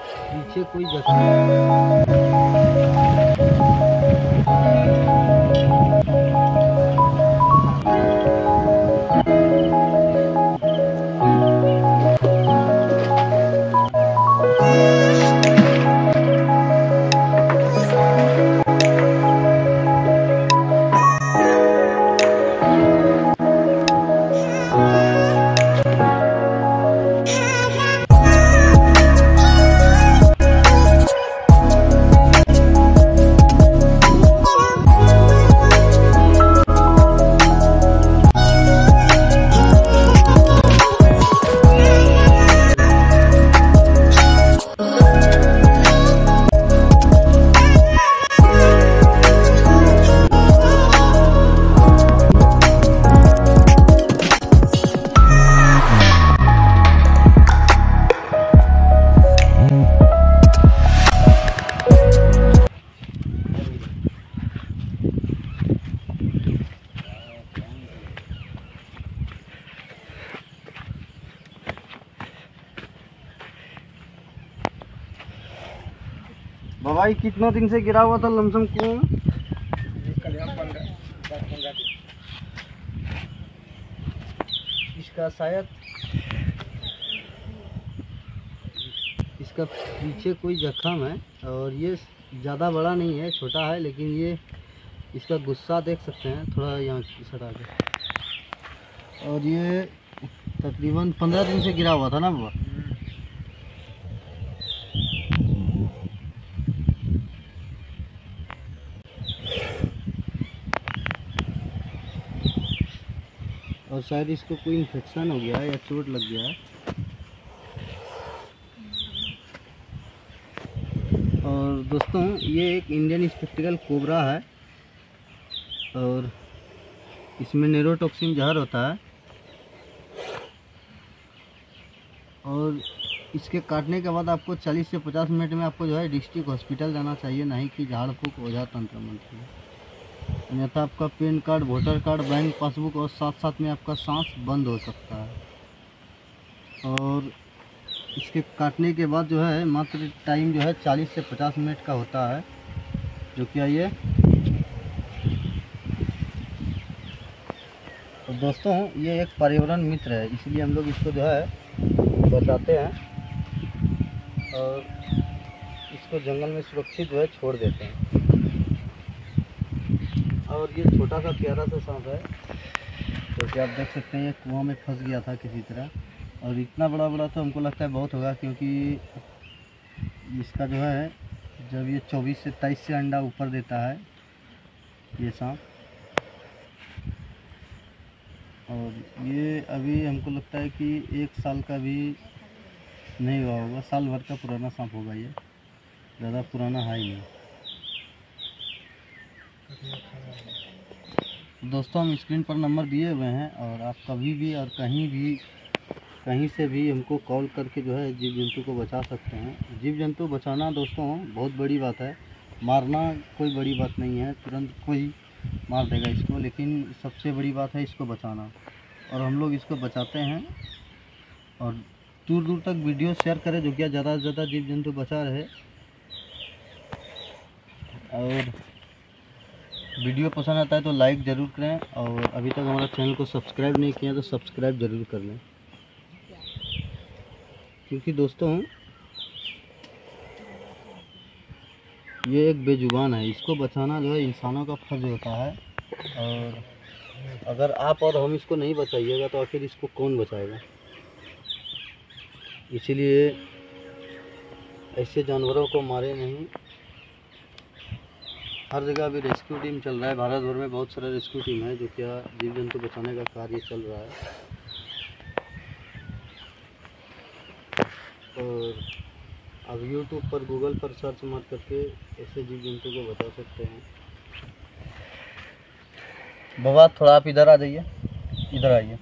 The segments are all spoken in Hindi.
पीछे कोई जगह भाई कितना दिन से गिरा हुआ था लमसम कुआं में? इसका शायद इसका पीछे कोई जख्म है और ये ज़्यादा बड़ा नहीं है, छोटा है, लेकिन ये इसका गुस्सा देख सकते हैं थोड़ा यहाँ सटा के। और ये तकरीबन 15 दिन से गिरा हुआ था ना बाबा? और शायद इसको कोई इन्फेक्शन हो गया है या चोट लग गया है। और दोस्तों ये एक इंडियन स्पेक्टिकल कोबरा है और इसमें नेरोटॉक्सिन जहर होता है। और इसके काटने के बाद आपको 40 से 50 मिनट में आपको जो है डिस्ट्रिक्ट हॉस्पिटल जाना चाहिए, नहीं कि झाड़ फूक ओझा तंत्र मंत्र में। अन्यथा आपका PAN card, voter card, bank passbook और साथ साथ में आपका सांस बंद हो सकता है। और इसके काटने के बाद जो है मात्र टाइम जो है 40 से 50 मिनट का होता है, जो कि ये। तो दोस्तों ये एक पर्यावरण मित्र है, इसलिए हम लोग इसको जो है बचाते हैं और इसको जंगल में सुरक्षित जो है छोड़ देते हैं। और ये छोटा सा प्यारा सा सांप है, तो कि आप देख सकते हैं ये कुआं में फंस गया था किसी तरह। और इतना बड़ा बड़ा तो हमको लगता है बहुत होगा, क्योंकि इसका जो है जब ये 24 से 23 से अंडा ऊपर देता है ये सांप। और ये अभी हमको लगता है कि 1 साल का भी नहीं हुआ होगा, साल भर का पुराना सांप होगा ये, ज़्यादा पुराना है ही नहीं। दोस्तों हम स्क्रीन पर नंबर दिए हुए हैं और आप कभी भी और कहीं से भी हमको कॉल करके जो है जीव जंतु को बचा सकते हैं। जीव जंतु बचाना दोस्तों बहुत बड़ी बात है, मारना कोई बड़ी बात नहीं है, तुरंत कोई मार देगा इसको, लेकिन सबसे बड़ी बात है इसको बचाना। और हम लोग इसको बचाते हैं और दूर दूर तक वीडियो शेयर करें, जो कि ज़्यादा से ज़्यादा जीव जंतु बचा रहे। और वीडियो पसंद आता है तो लाइक ज़रूर करें, और अभी तक हमारा चैनल को सब्सक्राइब नहीं किया तो सब्सक्राइब ज़रूर कर लें। क्योंकि दोस्तों ये एक बेजुबान है, इसको बचाना जो है इंसानों का फर्ज होता है। और अगर आप और हम इसको नहीं बचाइएगा तो आखिर इसको कौन बचाएगा। इसीलिए ऐसे जानवरों को मारे नहीं। हर जगह अभी रेस्क्यू टीम चल रहा है, भारत भर में बहुत सारा रेस्क्यू टीम है जो क्या जीव जंतु बचाने का कार्य चल रहा है। और अब YouTube पर, गूगल पर सर्च मार करके ऐसे जीव जंतु को बचा सकते हैं। बाबा थोड़ा आप इधर आ जाइए, इधर आइए।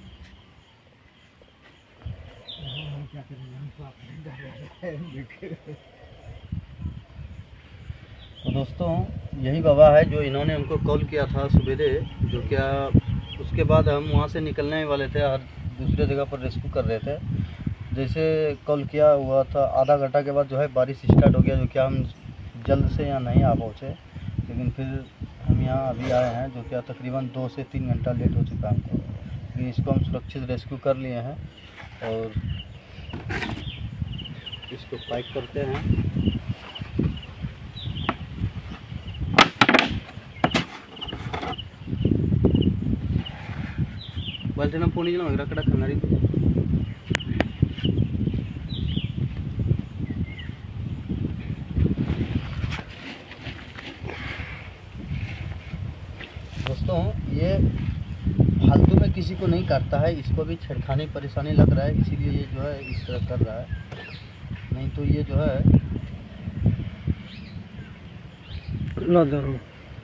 तो दोस्तों यही बाबा है जो इन्होंने हमको कॉल किया था सवेरे, जो क्या उसके बाद हम वहाँ से निकलने वाले थे, हर दूसरे जगह पर रेस्क्यू कर रहे थे। जैसे कॉल किया हुआ था, आधा घंटा के बाद जो है बारिश स्टार्ट हो गया, जो कि हम जल्द से यहाँ नहीं आ पहुँचे, लेकिन फिर हम यहाँ अभी आए हैं, जो कि तकरीबन 2 से 3 घंटा लेट हो चुका है हमको, लेकिन इसको हम सुरक्षित रेस्क्यू कर लिए हैं और इसको पैक करते हैं। बाल्टी में पानी जमा रखड़ा खनारी दोस्तों, ये फालतू में किसी को नहीं काटता है, इसको भी छेड़खानी परेशानी लग रहा है, इसीलिए ये जो है इस तरह कर रहा है, नहीं तो ये जो है ना जरूर।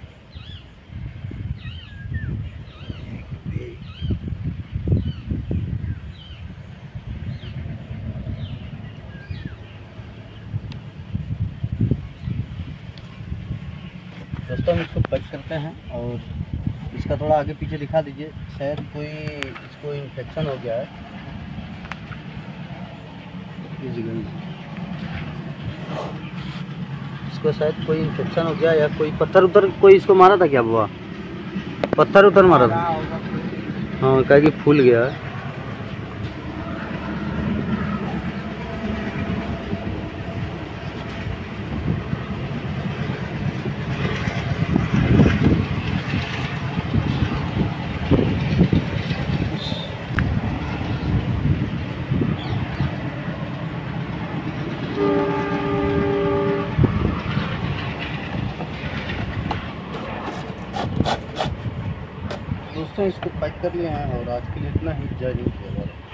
दोस्तों हम इसको पैक करते हैं और इसका थोड़ा आगे पीछे दिखा दीजिए, शायद कोई इसको इन्फेक्शन हो गया है इस जगह में, इसको शायद कोई इन्फेक्शन हो गया या कोई पत्थर उतर कोई इसको मारा था क्या बुआ, पत्थर उतर मारा था। हाँ, क्या कि फूल गया है। दोस्तों इसको पैक कर लिए हैं और आज के लिए इतना ही। जय हिंद।